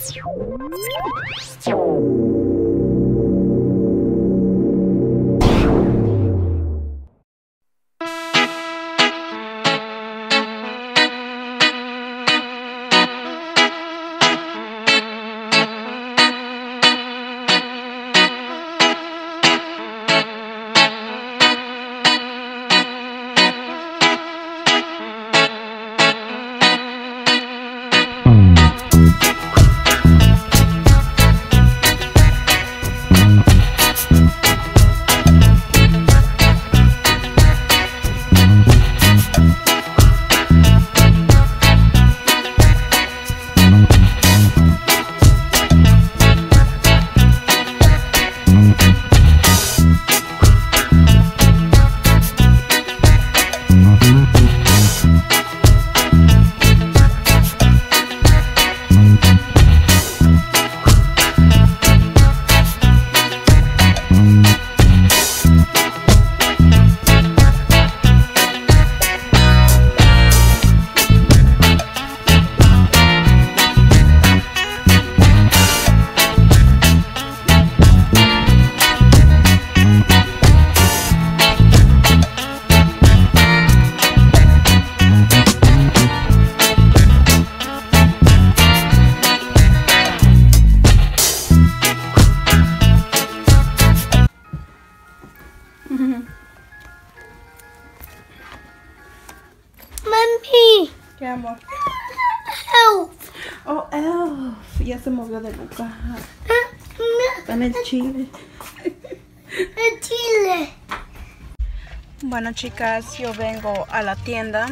Mami. ¿Qué, amor? Elf. Oh, Elf. Ya se movió de lugar. Está en el Chile. El Chile. Bueno, chicas, yo vengo a la tienda,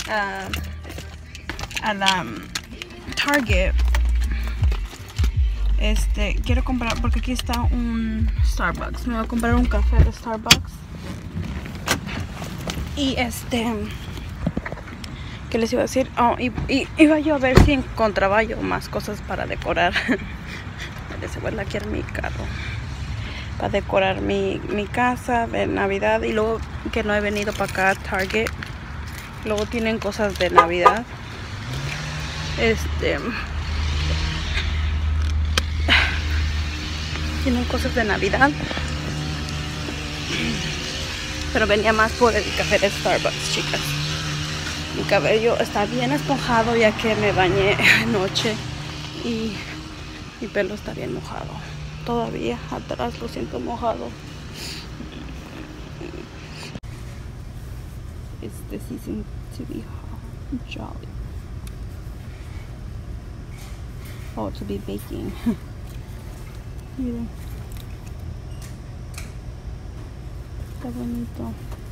a la Target. Quiero comprar, porque aquí está un Starbucks. Me voy a comprar un café de Starbucks. Y ¿qué les iba a decir? Oh, iba yo a ver si encontraba yo más cosas para decorar. Se vuelve aquí en mi carro. Para decorar mi casa de Navidad. Y luego que no he venido para acá a Target. Luego tienen cosas de Navidad. Tienen cosas de Navidad. Pero venía más por el café de Starbucks, chicas. Mi cabello está bien esponjado ya que me bañé anoche. Y mi pelo está bien mojado. Todavía atrás lo siento mojado. It's the season to be jolly. Oh, to be baking. Miren. Está bonito.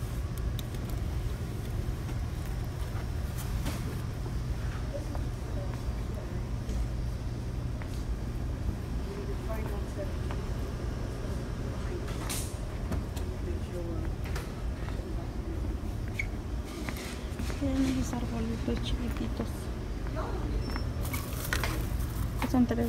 Miren esos arbolitos chiquititos. Son $3.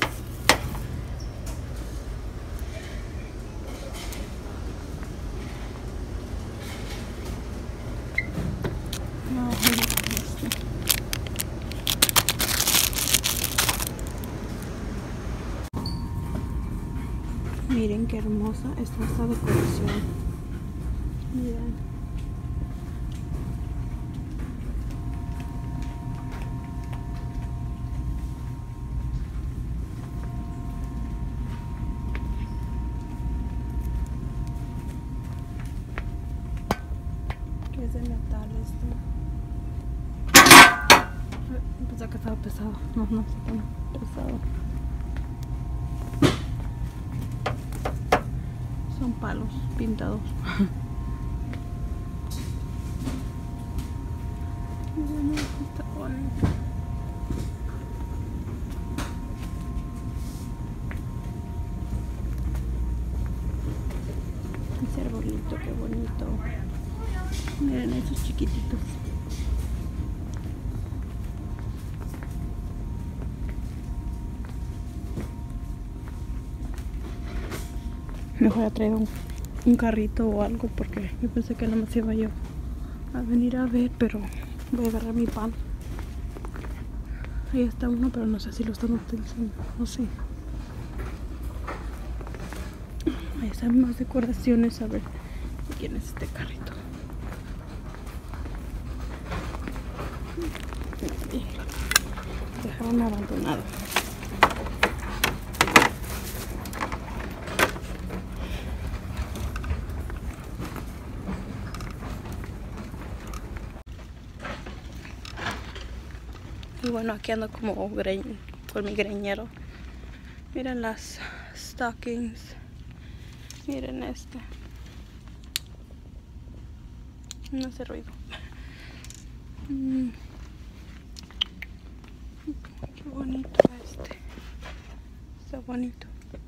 Miren qué hermosa está esta decoración. Miren. ¿Qué es de metal esto? Pensé que estaba pesado. No, no está tan pesado. Son palos pintados. Bueno, está bonito. Ese arbolito, qué bonito. Miren esos chiquititos. Mejor a traer un carrito o algo porque yo pensé que nada más iba yo a venir a ver, pero voy a agarrar mi pan. Ahí está uno, pero no sé si lo están utilizando. No sé. Ahí están más decoraciones. A ver quién es este carrito. Dejaron abandonado. Y bueno, aquí ando como con mi greñero. Miren las stockings. Miren este. No hace ruido. Qué bonito este. Está bonito.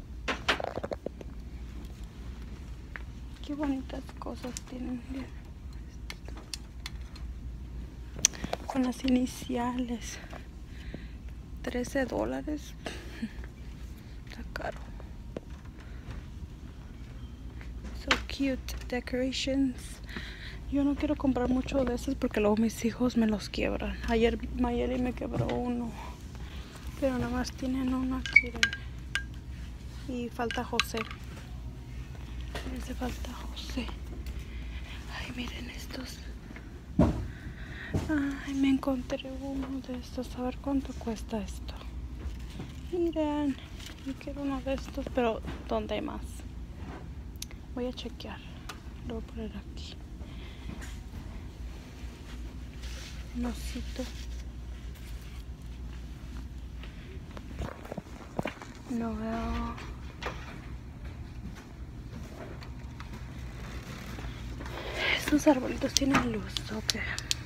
Qué bonitas cosas tienen. Con las iniciales. $13. Está caro. So cute decorations. Yo no quiero comprar mucho de esos porque luego mis hijos me los quiebran. Ayer Mayeli me quebró uno. Pero nada más tienen uno aquí. Y falta José. Me hace falta José. Ay, miren estos. Ay, me encontré uno de estos. A ver cuánto cuesta esto. Miren. Yo quiero uno de estos, pero ¿dónde hay más? Voy a chequear. Lo voy a poner aquí. Un osito. No veo. Estos arbolitos tienen luz, ok.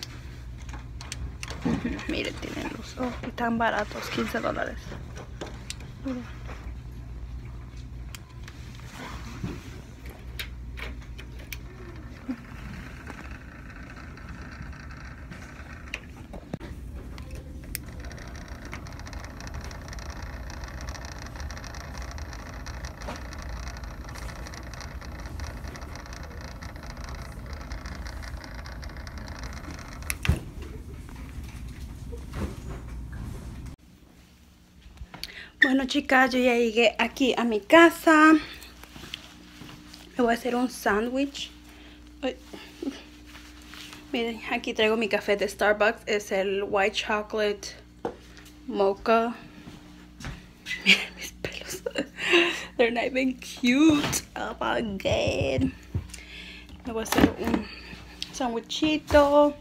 Miren, tienen luz. Oh, y tan baratos, $15. Miren. Bueno, chicas, yo ya llegué aquí a mi casa. Me voy a hacer un sándwich. Miren, aquí traigo mi café de Starbucks. Es el White Chocolate Mocha. Miren mis pelos. They're not even cute. Oh my god. Me voy a hacer un sándwichito.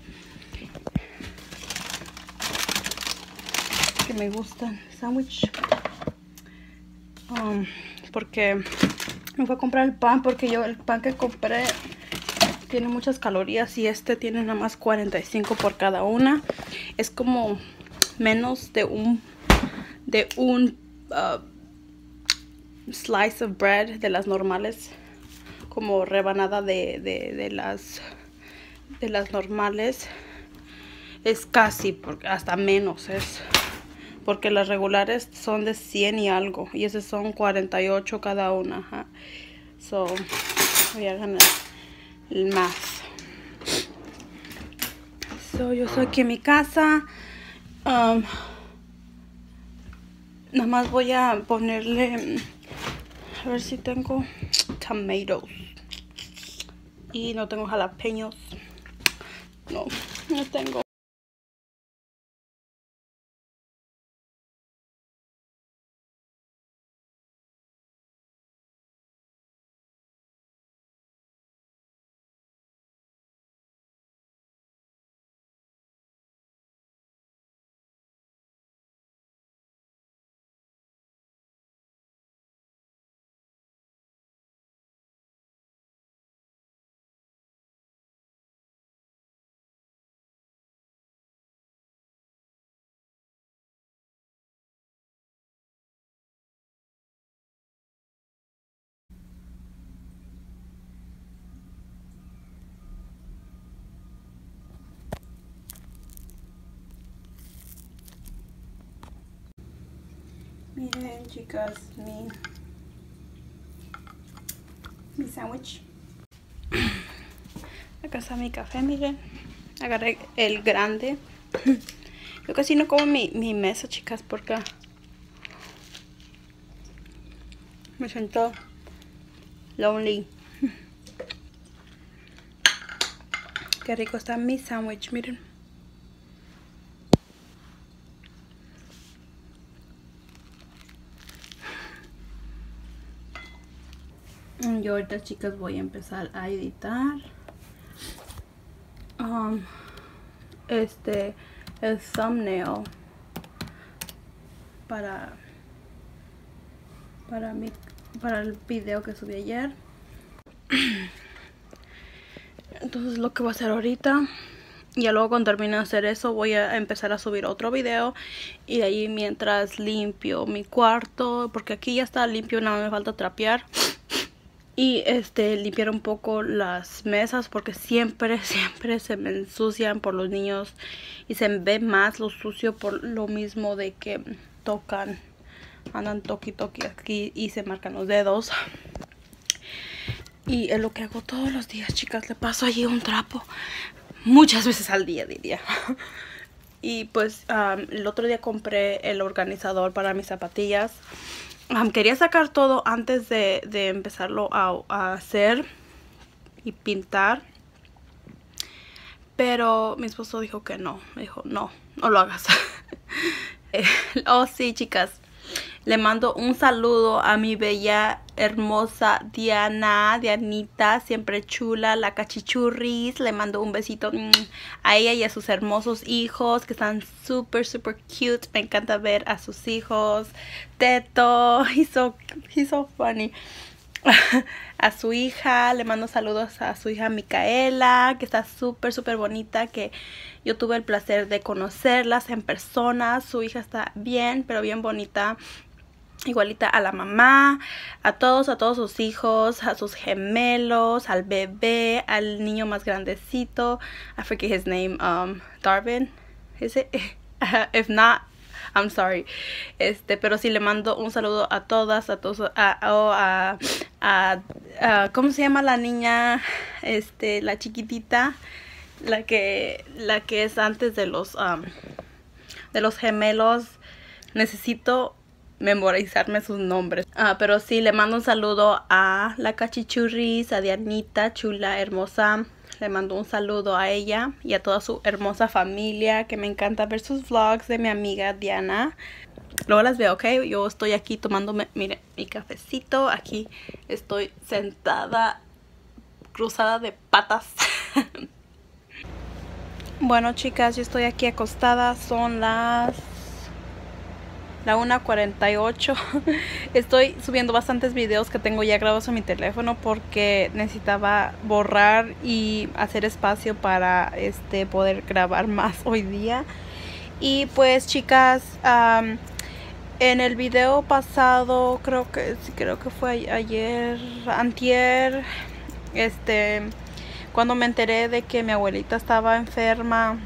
Que me gustan. Sándwich. Porque me fui a comprar el pan. Porque yo el pan que compré tiene muchas calorías. Y este tiene nada más 45 por cada una. Es como menos de un slice of bread de las normales, como rebanada de las normales. Es casi, hasta menos es, porque las regulares son de 100 y algo, y esas son 48 cada una. Ajá. So voy a ganar más. So yo estoy aquí en mi casa. Nada más voy a ponerle, a ver si tengo tomatoes. Y no tengo jalapeños. No tengo. Miren, chicas, mi sándwich. Acá está mi café, miren. Agarré el grande. Yo casi no como mi mesa, chicas, porque me siento lonely. Qué rico está mi sándwich, miren. Yo ahorita, chicas, voy a empezar a editar el thumbnail para el video que subí ayer. Entonces lo que voy a hacer ahorita, ya luego cuando termine de hacer eso, voy a empezar a subir otro video. Y de ahí mientras limpio mi cuarto, porque aquí ya está limpio, nada más me falta trapear. Y limpiar un poco las mesas, porque siempre se me ensucian por los niños. Y se ve más lo sucio por lo mismo de que tocan, andan toqui aquí y se marcan los dedos. Y es lo que hago todos los días, chicas. Le paso allí un trapo muchas veces al día, diría. Y pues el otro día compré el organizador para mis zapatillas. Quería sacar todo antes de empezarlo a hacer y pintar. Pero mi esposo dijo que no. Me dijo, no lo hagas. Oh, sí, chicas. Le mando un saludo a mi bella, hermosa Dianita, siempre chula, la cachichurris. Le mando un besito a ella y a sus hermosos hijos, que están súper cute. Me encanta ver a sus hijos. Teto, he's so funny. A su hija, le mando saludos a su hija Micaela, que está súper bonita, que yo tuve el placer de conocerlas en persona. Su hija está bien, pero bien bonita. Igualita a la mamá, a todos sus hijos, a sus gemelos, al bebé, al niño más grandecito. I forget his name, Darwin, is it? If not, I'm sorry. Pero sí le mando un saludo a todas, a todos, ¿cómo se llama la niña? La chiquitita, la que es antes de los gemelos. Necesito memorizarme sus nombres. Pero sí, le mando un saludo a la cachichurris, a Dianita, chula, hermosa. Le mando un saludo a ella y a toda su hermosa familia, que me encanta ver sus vlogs de mi amiga Diana. Luego las veo, ¿ok? Yo estoy aquí tomándome, miren, mi cafecito. Aquí estoy sentada, cruzada de patas. Bueno, chicas, yo estoy aquí acostada. Son la 1:48. Estoy subiendo bastantes videos que tengo ya grabados en mi teléfono, porque necesitaba borrar y hacer espacio para poder grabar más hoy día. Y pues, chicas, en el video pasado, creo que fue ayer, antier, cuando me enteré de que mi abuelita estaba enferma.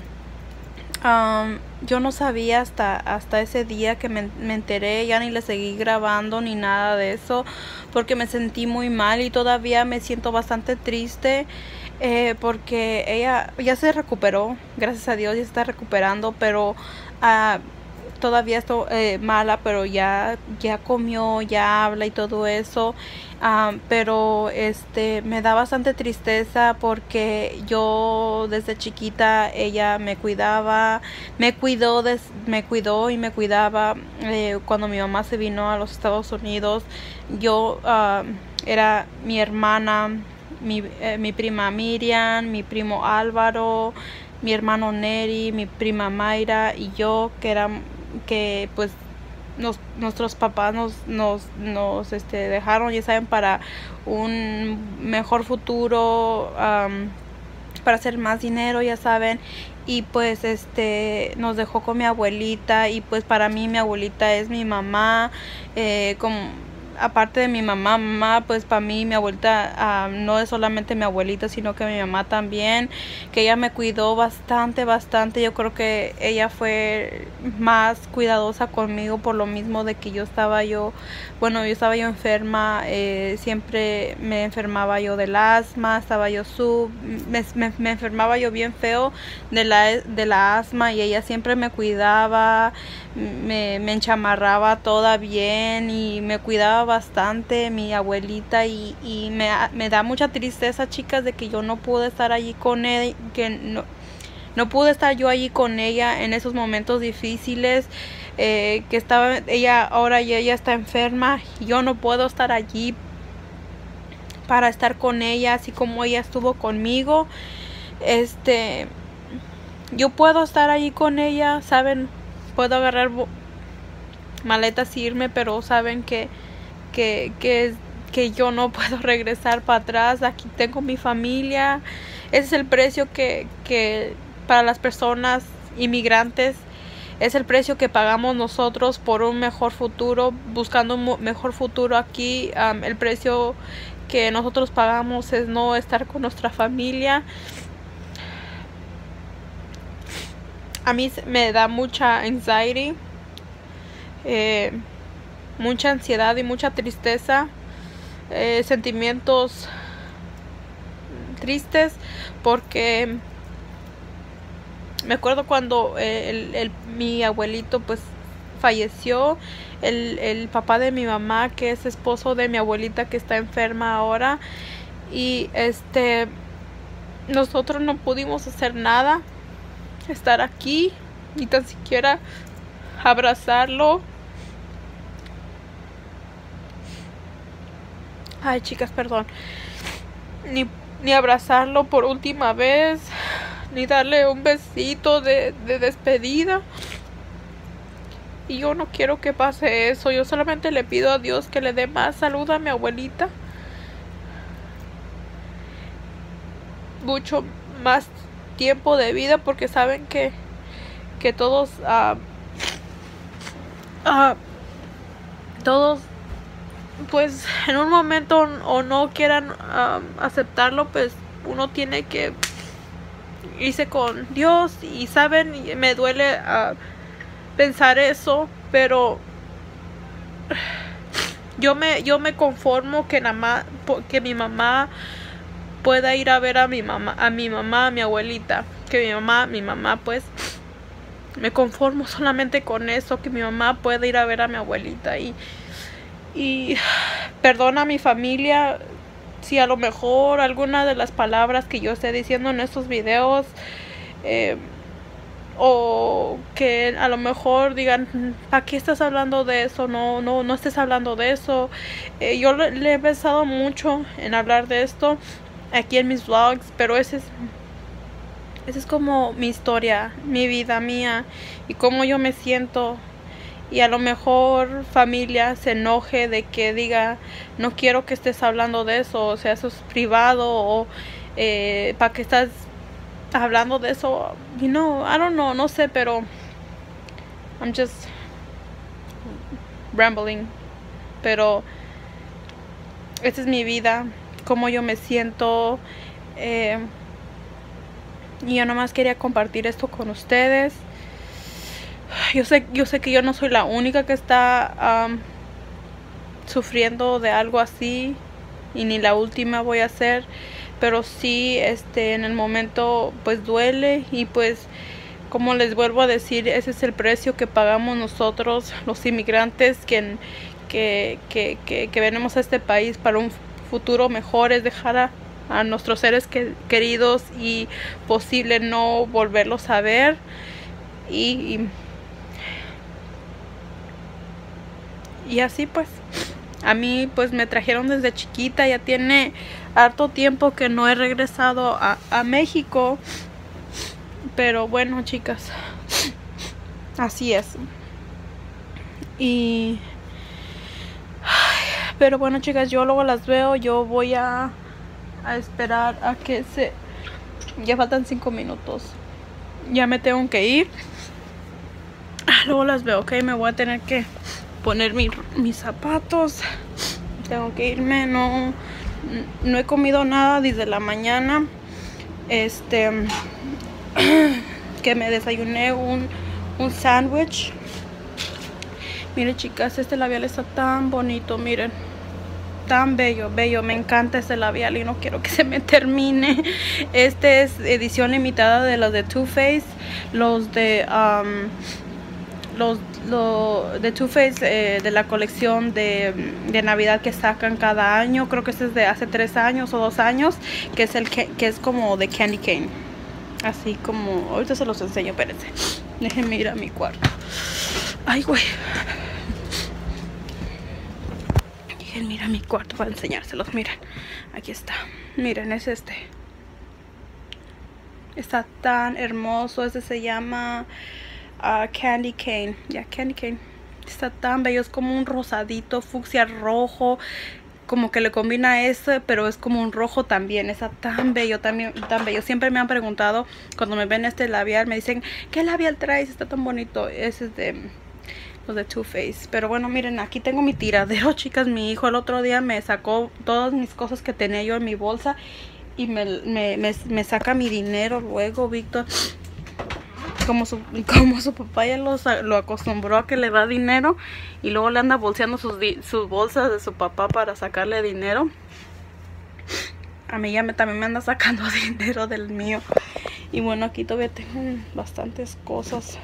Yo no sabía hasta ese día que me enteré. Ya ni le seguí grabando ni nada de eso, porque me sentí muy mal y todavía me siento bastante triste, porque ella ya se recuperó, gracias a Dios ya se está recuperando, pero todavía estoy mala, pero ya comió, ya habla y todo eso. Pero me da bastante tristeza, porque yo desde chiquita ella me cuidaba, me cuidó y me cuidaba. Cuando mi mamá se vino a los Estados Unidos, yo era mi hermana, mi prima Miriam, mi primo Álvaro, mi hermano Neri, mi prima Mayra y yo, que pues nuestros papás nos dejaron, ya saben, para un mejor futuro, para hacer más dinero, ya saben. Y pues nos dejó con mi abuelita, y pues para mí mi abuelita es mi mamá. aparte de mi mamá, pues para mí mi abuelita no es solamente mi abuelita, sino que mi mamá también, que ella me cuidó bastante. Yo creo que ella fue más cuidadosa conmigo por lo mismo de que yo estaba enferma. Siempre me enfermaba yo del asma, me enfermaba yo bien feo de la asma, y ella siempre me cuidaba, me enchamarraba toda bien y me cuidaba bastante mi abuelita, y me da mucha tristeza, chicas, de que yo no pude estar allí con ella, que no pude estar yo allí con ella en esos momentos difíciles, que estaba ella, ahora ella está enferma, y yo no puedo estar allí para estar con ella así como ella estuvo conmigo. Yo puedo estar allí con ella, saben, puedo agarrar maletas y irme, pero saben que yo no puedo regresar para atrás. Aquí tengo mi familia. Ese es el precio que para las personas inmigrantes, es el precio que pagamos nosotros por un mejor futuro, buscando un mejor futuro aquí. El precio que nosotros pagamos es no estar con nuestra familia. A mí me da mucha anxiety, mucha ansiedad y mucha tristeza, sentimientos tristes, porque me acuerdo cuando mi abuelito pues falleció, el papá de mi mamá, que es esposo de mi abuelita que está enferma ahora, y nosotros no pudimos hacer nada, estar aquí, ni tan siquiera abrazarlo. Ay, chicas, perdón. Ni abrazarlo por última vez, ni darle un besito de despedida. Y yo no quiero que pase eso. Yo solamente le pido a Dios que le dé más salud a mi abuelita, mucho más tiempo de vida, porque saben que todos pues en un momento o no quieran aceptarlo, pues uno tiene que irse con Dios. Y saben, me duele pensar eso, pero yo me conformo que mi mamá pueda ir a ver a mi abuelita, que mi mamá pues, me conformo solamente con eso, que mi mamá pueda ir a ver a mi abuelita. Y perdona a mi familia si a lo mejor alguna de las palabras que yo esté diciendo en estos videos, o que a lo mejor digan, ¿para qué estás hablando de eso? No estés hablando de eso. Yo le he pensado mucho en hablar de esto aquí en mis vlogs, pero ese es como mi historia, mi vida mía, y cómo yo me siento. Y a lo mejor familia se enoje de que diga, no quiero que estés hablando de eso, o sea, eso es privado, o ¿para qué estás hablando de eso? I don't know, no sé, pero I'm just rambling. Pero esta es mi vida, cómo yo me siento, y yo nomás quería compartir esto con ustedes. Yo sé que yo no soy la única que está sufriendo de algo así, y ni la última voy a ser, pero sí, en el momento pues duele. Y pues, como les vuelvo a decir, ese es el precio que pagamos nosotros, los inmigrantes, que venimos a este país para un futuro mejor, es dejar a nuestros seres queridos y posible no volverlos a ver. Y así pues, a mí pues me trajeron desde chiquita. Ya tiene harto tiempo que no he regresado a México. Pero bueno, chicas, así es. Pero bueno, chicas, yo luego las veo. Yo voy a esperar a que ya faltan 5 minutos. Ya me tengo que ir. Luego las veo, ok. Me voy a tener que poner mis zapatos. tengo que irme. No he comido nada desde la mañana. Que me desayuné un sándwich. Miren, chicas, este labial está tan bonito, miren. Tan bello, me encanta este labial y no quiero que se me termine. Este es edición limitada de los de Too Faced. Los de Too Faced, de la colección de Navidad que sacan cada año. Creo que este es de hace 3 años o 2 años, que es como de Candy Cane. Así como, ahorita se los enseño, espérense. Déjenme ir a mi cuarto. Ay, güey. Déjenme ir a mi cuarto para enseñárselos. Miren, aquí está. Miren, es este. Está tan hermoso. Este se llama Candy Cane. Ya, Candy Cane. Está tan bello. Es como un rosadito, fucsia rojo. Como que le combina ese, pero es como un rojo también. Está tan bello, también tan bello. Siempre me han preguntado, cuando me ven este labial, me dicen, ¿qué labial traes? Está tan bonito. Ese es de los de Too Faced. Pero bueno, miren, aquí tengo mi tiradero, chicas. Mi hijo el otro día me sacó todas mis cosas que tenía yo en mi bolsa y me saca mi dinero luego, Víctor. Como su papá ya lo acostumbró a que le da dinero, y luego le anda bolseando sus bolsas de su papá para sacarle dinero. A mí ya también me anda sacando dinero del mío. Y bueno, aquí todavía tengo bastantes cosas.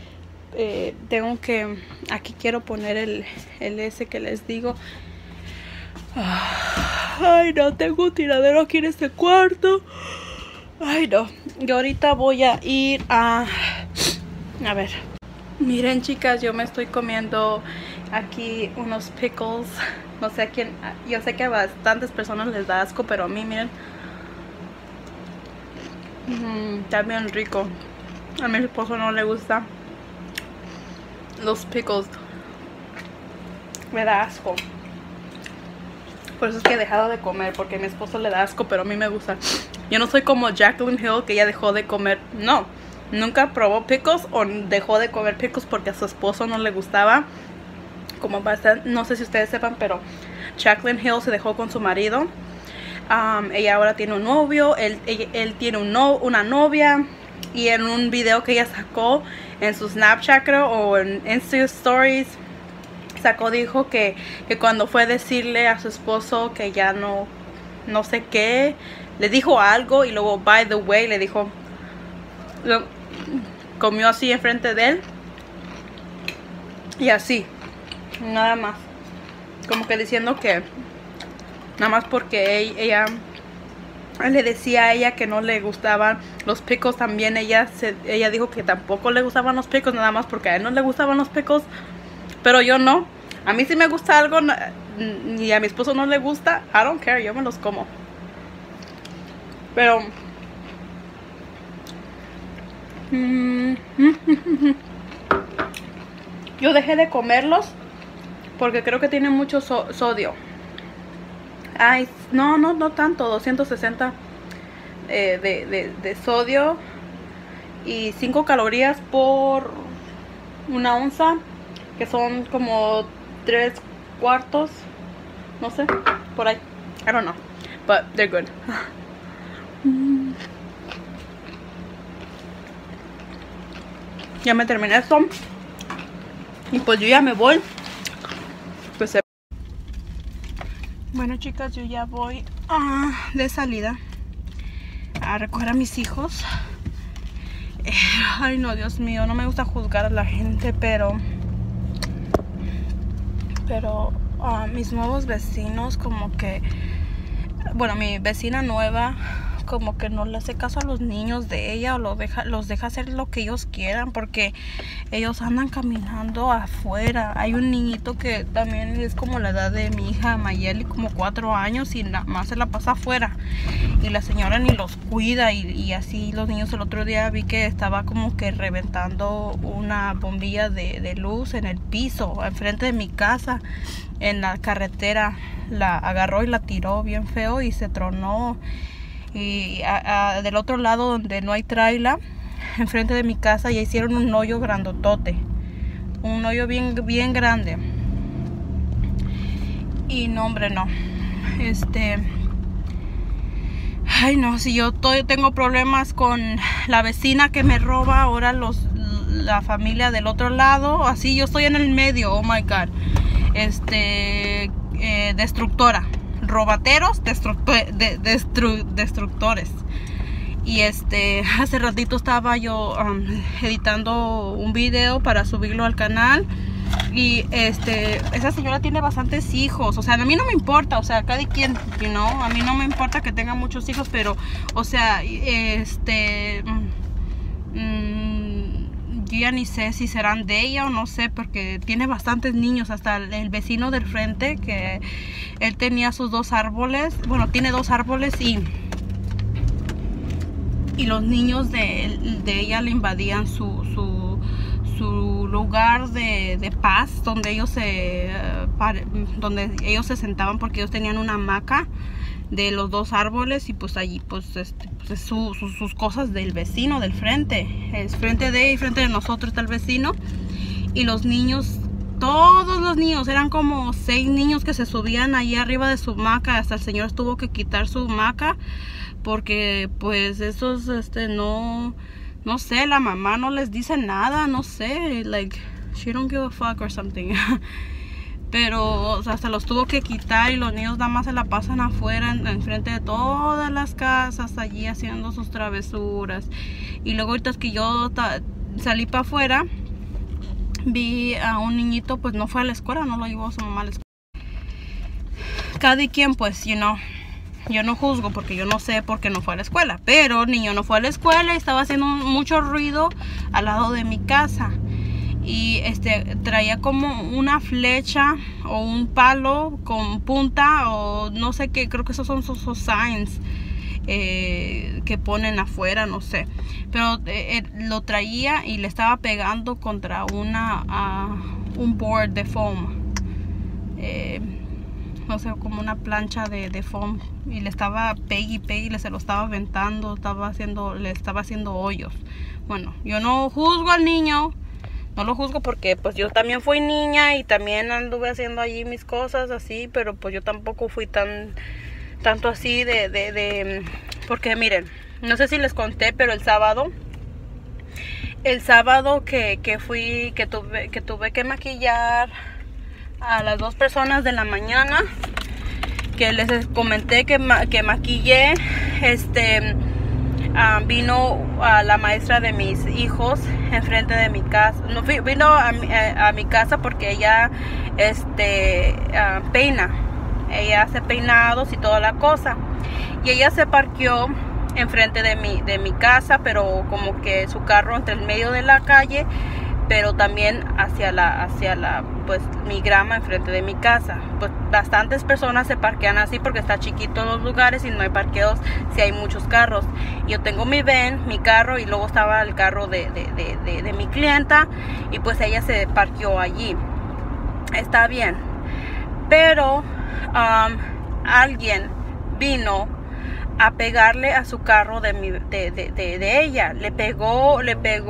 Aquí quiero poner el ese que les digo. Ay, no, tengo un tiradero aquí en este cuarto. Ay, no. Yo ahorita voy a ir a ver. Miren, chicas, yo me estoy comiendo aquí unos pickles. No sé a quién. Yo sé que a bastantes personas les da asco, pero a mí, miren. Está bien rico. A mi esposo no le gusta los pickles. Me da asco. Por eso es que he dejado de comer, porque a mi esposo le da asco, pero a mí me gusta. Yo no soy como Jaclyn Hill, que ella dejó de comer. No, nunca probó pickles o dejó de comer pickles porque a su esposo no le gustaba. Como bastante, no sé si ustedes sepan, pero Jaclyn Hill se dejó con su marido. Ella ahora tiene un novio, él tiene una novia. Y en un video que ella sacó en su Snapchat, creo, o en Insta Stories, dijo que cuando fue a decirle a su esposo que ya no sé qué, le dijo algo, y luego by the way le dijo, comió así enfrente de él y así, nada más, como que diciendo que nada más porque ella le decía a ella que no le gustaban los pickles. También ella dijo que tampoco le gustaban los pickles, nada más porque a él no le gustaban los pickles. Pero yo no. A mí si me gusta algo y a mi esposo no le gusta, I don't care, yo me los como. Pero yo dejé de comerlos porque creo que tienen mucho sodio. Ay, no tanto, 260 de sodio y 5 calorías por una onza, que son como 3/4, no sé, por ahí. I don't know, but they're good. Ya me terminé esto y pues yo ya me voy. Pues bueno, chicas, yo ya voy de salida a recoger a mis hijos. Ay, no, Dios mío, no me gusta juzgar a la gente, pero mis nuevos vecinos, como que, bueno, mi vecina nueva, como que no le hace caso a los niños de ella, o los deja hacer lo que ellos quieran, porque ellos andan caminando afuera. Hay un niñito que también es como la edad de mi hija Mayeli, como 4 años, y nada más se la pasa afuera, y la señora ni los cuida, y así los niños. El otro día vi que estaba como que reventando una bombilla de luz en el piso enfrente de mi casa, en la carretera. La agarró y la tiró bien feo y se tronó. Y del otro lado, donde no hay traila, enfrente de mi casa, ya hicieron un hoyo grandotote, un hoyo bien grande. Y no, hombre, no. Ay, no, si yo tengo problemas con la vecina que me roba, ahora la familia del otro lado, así yo estoy en el medio, oh my god. Destructora, robateros, destructores. Y hace ratito estaba yo editando un video para subirlo al canal. Y esa señora tiene bastantes hijos. O sea, a mí no me importa, o sea, cada quien, a mí no me importa que tenga muchos hijos, pero, o sea, yo ya ni sé si serán de ella o no sé, porque tiene bastantes niños. Hasta el vecino del frente, que él tenía sus 2 árboles, bueno, tiene 2 árboles, y los niños de ella le invadían su lugar de paz, donde ellos se sentaban, porque ellos tenían una hamaca de los 2 árboles, y pues allí pues sus cosas del vecino del frente, es frente de nosotros está el vecino. Y los niños, todos los niños, eran como 6 niños que se subían allí arriba de su hamaca. Hasta el señor tuvo que quitar su hamaca, porque pues esos no sé, la mamá no les dice nada, no sé, like, she don't give a fuck or something. Pero, o sea, se los tuvo que quitar, y los niños nada más se la pasan afuera, enfrente de todas las casas, allí haciendo sus travesuras. Y luego ahorita es que yo salí para afuera, vi a un niñito, pues no fue a la escuela, no lo llevó a su mamá a la escuela. Cada quien, pues, yo no juzgo, porque yo no sé por qué no fue a la escuela. Pero el niño no fue a la escuela y estaba haciendo mucho ruido al lado de mi casa. Y traía como una flecha o un palo con punta, o no sé qué, creo que esos son sus signs que ponen afuera, no sé. Pero lo traía y le estaba pegando contra un board de foam. No sé, como una plancha de foam, y le estaba pegue, se lo estaba aventando, le estaba haciendo hoyos. Bueno, yo no juzgo al niño, no lo juzgo, porque pues yo también fui niña y también anduve haciendo allí mis cosas así, pero pues yo tampoco fui tanto así porque miren, no sé si les conté, pero el sábado que tuve que maquillar a las 2 personas de la mañana, que les comenté que maquillé, vino a la maestra de mis hijos enfrente de mi casa. No, vino a mi casa porque ella peina, ella hace peinados y toda la cosa, y ella se parqueó enfrente de mi casa, pero como que su carro entre el medio de la calle, pero también hacia pues mi grama enfrente de mi casa. Pues bastantes personas se parquean así porque está chiquito los lugares y no hay parqueos si hay muchos carros. Yo tengo mi van, mi carro, y luego estaba el carro de mi clienta, y pues ella se parqueó allí. Está bien, pero alguien vino a pegarle a su carro de ella. Le pegó,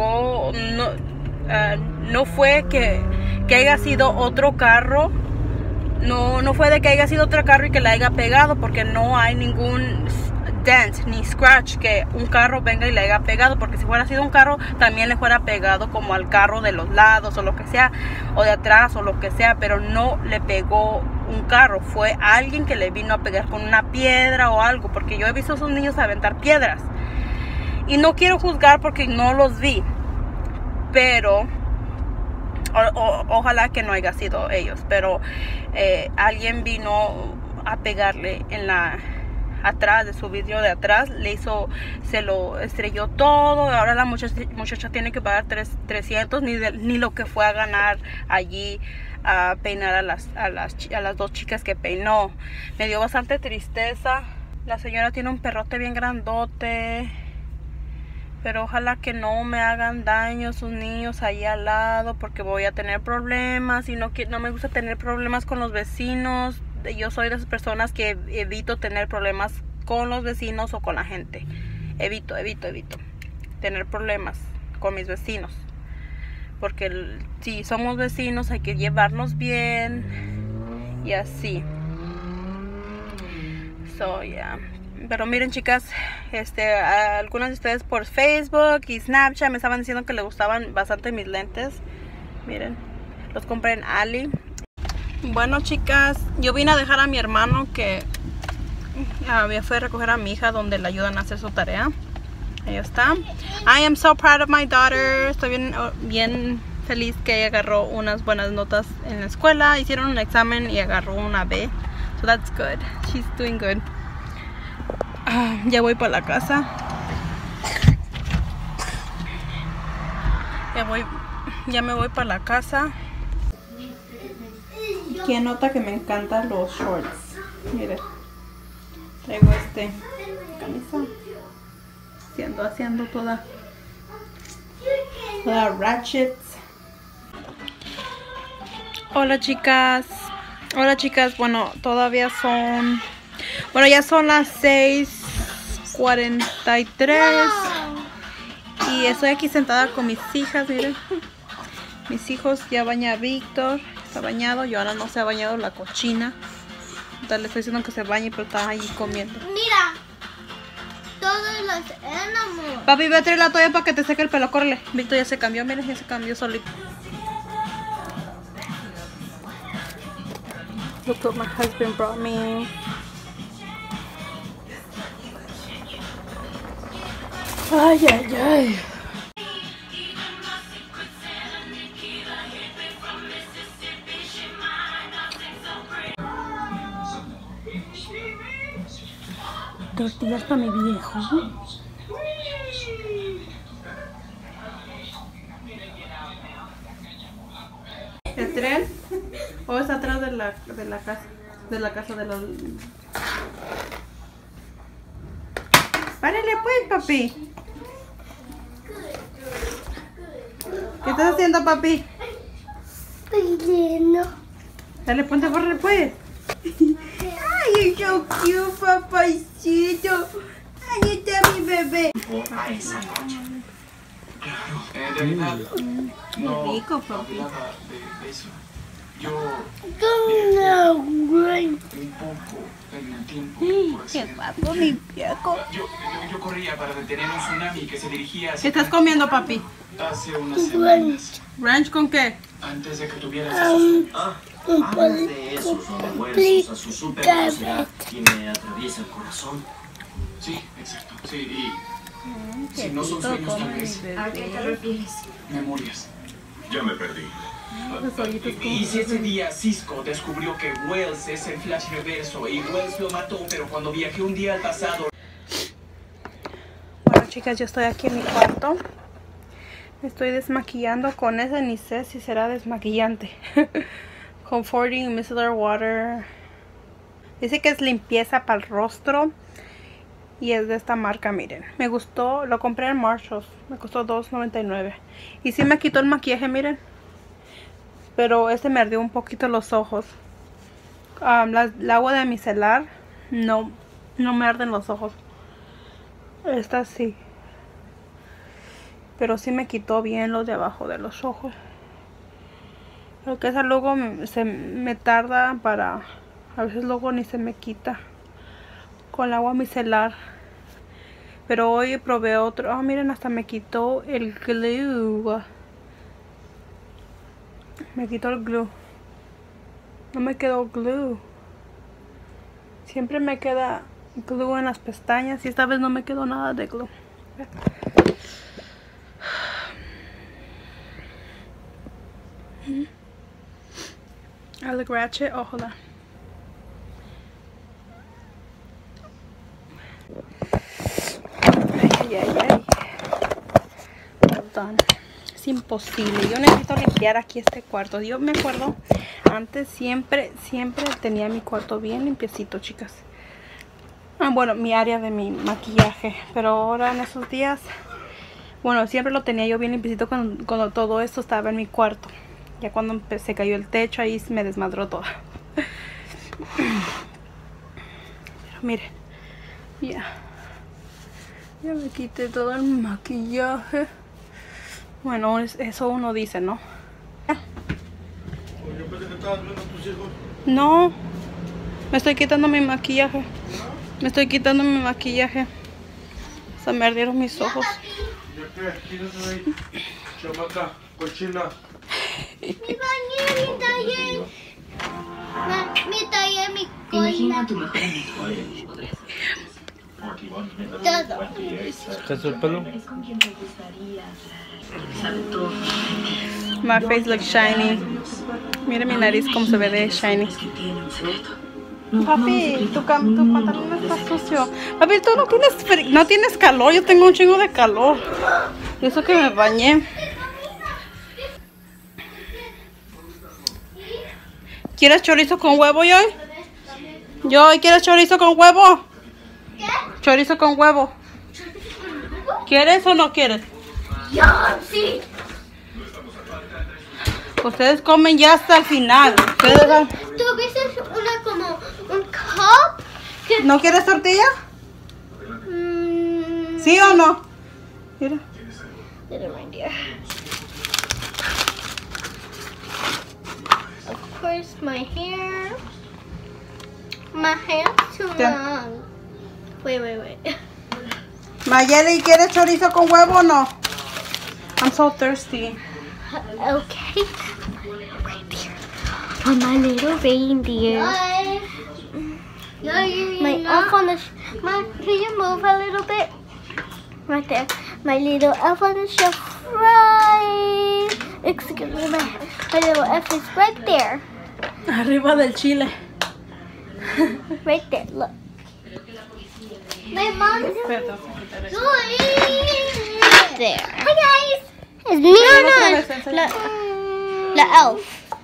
no fue que haya sido otro carro, no fue de que haya sido otro carro y que le haya pegado, porque no hay ningún dent ni scratch que un carro venga y le haya pegado, porque si fuera sido un carro también le fuera pegado como al carro de los lados o lo que sea, o de atrás o lo que sea, pero no le pegó un carro, fue alguien que le vino a pegar con una piedra o algo, porque yo he visto a esos niños aventar piedras y no quiero juzgar porque no los vi, pero ojalá que no haya sido ellos, pero alguien vino a pegarle atrás de su vidrio de atrás, se lo estrelló todo. Ahora la muchacha tiene que pagar 300, ni lo que fue a ganar allí a peinar a las 2 chicas que peinó. Me dio bastante tristeza. La señora tiene un perrote bien grandote, pero ojalá que no me hagan daño sus niños ahí al lado, porque voy a tener problemas, y no me gusta tener problemas con los vecinos. Yo soy de esas personas que evito tener problemas con los vecinos o con la gente. Evito tener problemas con mis vecinos, porque si somos vecinos hay que llevarnos bien y así. So, yeah. Pero miren, chicas, algunas de ustedes por Facebook y Snapchat me estaban diciendo que les gustaban bastante mis lentes. Miren, los compré en Ali. Bueno, chicas, yo vine a dejar a mi hermano que me fue a recoger a mi hija donde le ayudan a hacer su tarea. Ahí está. I am so proud of my daughter. Estoy bien feliz que ella agarró unas buenas notas en la escuela. Hicieron un examen y agarró una B. So that's good. She's doing good. Ya voy para la casa. Ya me voy para la casa. ¿Quién nota que me encantan los shorts? Mire, traigo camisa. Haciendo toda ratchets. Hola chicas. Bueno, todavía son... Bueno, ya son las 6:43. Y estoy aquí sentada con mis hijas, miren. Mis hijos, ya bañé a Víctor. Está bañado, y ahora no se ha bañado la cochina. Entonces le estoy diciendo que se bañe, pero está ahí comiendo. Mira. Todos los animales. Papi, ve a traer la toalla para que te seque el pelo. Córrele. Víctor ya se cambió, miren, ya se cambió solito. Look what my husband brought me. Ay, ay, ay. Tortillas para mi viejo. ¿El tren? ¿O es atrás de la casa? De la casa de los... Párale pues, papi. ¿Qué estás haciendo, papi? Peleando. Dale, ponte a correr pues. Ay, es so cute, papacito. Ahí está mi bebé. A esa noche. Claro, en realidad no rico, papi. hablaba de eso. Yo No, güey. un poco en el tiempo. Por así Qué decirlo. guapo, mi viejo. Yo corría para detener un tsunami que se dirigía ¿Qué hacia estás comiendo, papi? hace unas semanas. ¿Ranch con qué? Antes de que tuvieras esos... Hablas de eso, son refuerzos a su super velocidad y me atraviesa el corazón. Sí, exacto. Sí, y si no son sueños, tal vez ¿A qué te refieres? memorias. Ya me perdí. Y si ese día Cisco descubrió que Wells es el Flash reverso y Wells lo mató, pero cuando viajé un día al pasado... Bueno, chicas, yo estoy aquí en mi cuarto. Me estoy desmaquillando con ese, ni sé si será desmaquillante. Comforting Micellar Water. Dice que es limpieza para el rostro. Y es de esta marca, miren. Me gustó, lo compré en Marshalls. Me costó $2.99. Y sí me quitó el maquillaje, miren. Pero me ardió un poquito los ojos. El agua de micelar no me arden los ojos. Esta sí. Pero sí me quitó bien los de abajo de los ojos. Pero que esa luego me tarda para... A veces luego ni se me quita. Con el agua micelar. Pero hoy probé otro. Ah, miren, hasta me quitó el glue. Me quitó el glue. No me quedó glue. Siempre me queda glue en las pestañas. Y esta vez no me quedó nada de glue. I look ratchet. Oh, hold on. Ay. Well done. Es imposible. Yo necesito limpiar aquí este cuarto. Yo me acuerdo, antes siempre tenía mi cuarto bien limpiecito, chicas. Bueno, mi área de mi maquillaje. Pero ahora en esos días, bueno, siempre lo tenía yo bien limpiecito cuando todo esto estaba en mi cuarto. Ya cuando se cayó el techo, ahí me desmadró todo. Pero miren, ya me quité todo el maquillaje. Bueno, eso uno dice, ¿no? Yo pensé que estabas viendo a tus hijos. No, me estoy quitando mi maquillaje. Me estoy quitando mi maquillaje. Se me ardieron mis ojos. Chamaca, cochina. Me bañé, me tallé mi Imagina cola. a tu mejor amigo. Todo. ¿Qué es el pelo? Es con quien te gustaría hablar. Sabe todo. My face looks shiny. Mira mi nariz como se ve de shiny. Es que tiene un secreto. Papi, tu pantalón está sucio. Papi, tú no tienes calor. Yo tengo un chingo de calor. Y eso que me bañé. ¿Quieres chorizo con huevo, Joy? Joy, ¿quieres chorizo con huevo? ¿Qué? Chorizo con huevo. ¿Quieres o no quieres? Yo, sí. Ustedes comen ya hasta el final. Ustedes van- ¿Tú viste una como un cup? Que... ¿No quieres tortilla? Mm, ¿Sí o no? Mira. little reindeer. Of course, my hair. My hair's too Yeah. long. Wait. Mayeli, ¿quieres chorizo con huevo o no? I'm so thirsty. Okay. Reindeer. Oh, my little reindeer. My elf on the can you move a little bit? Right there. My little elf on the shelf. Right. Excuse me, my little elf is right there. Arriba del chile. Right there. Look. My mom's there. Hi guys. It's me. No. The elf.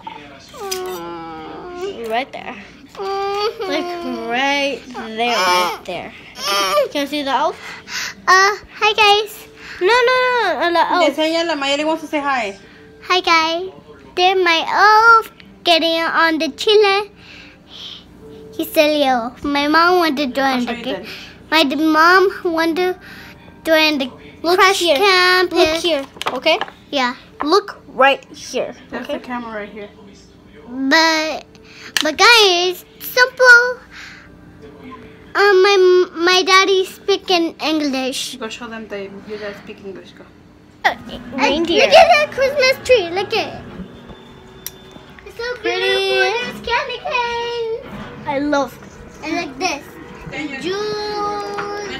Right there. Like right there. Can you see the elf? Hi guys. No, the elf. Enséñale a Mayeli, wants to say hi. Hi guys. There's my elf getting on the chile. He's silly elf. My mom wanted to join I'll show you the then. My mom wanted to join the crash camp. Look here, okay? Yeah. Look right here. There's the camera right here. But guys, simple. My daddy speaking English. Go show them that you guys speak English. Go. Reindeer. Look at that Christmas tree. Look at it. It's so beautiful. There's candy canes. I love it. And like this. Juice.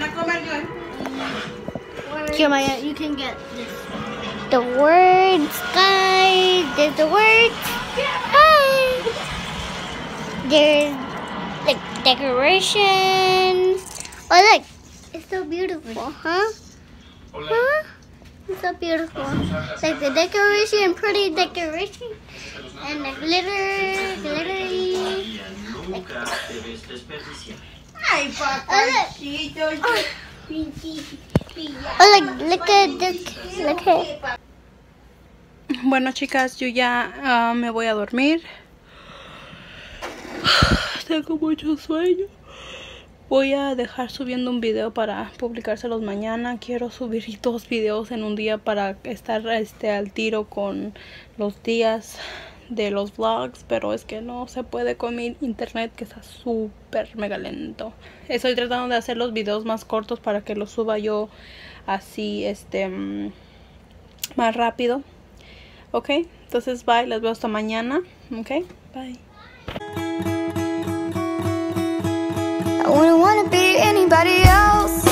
Here, Maya, you can get this. The words, guys. There's the words. Hi. There's like decorations. Oh, look. It's so beautiful, huh? Huh? It's so beautiful. Like the decoration, pretty decoration. And the glittery. Nunca debes desperdiciar. Ay, papachito. Oh, look at this. Look at. Bueno, chicas, yo ya me voy a dormir. Tengo mucho sueño. Voy a dejar subiendo un video para publicárselos mañana. Quiero subir 2 videos en un día para estar al tiro con los días de los vlogs, pero es que no se puede con mi internet, que está súper mega lento. Estoy tratando de hacer los videos más cortos para que los suba yo así más rápido. Ok, entonces bye, les veo hasta mañana. Ok, bye. I wouldn't wanna be anybody else.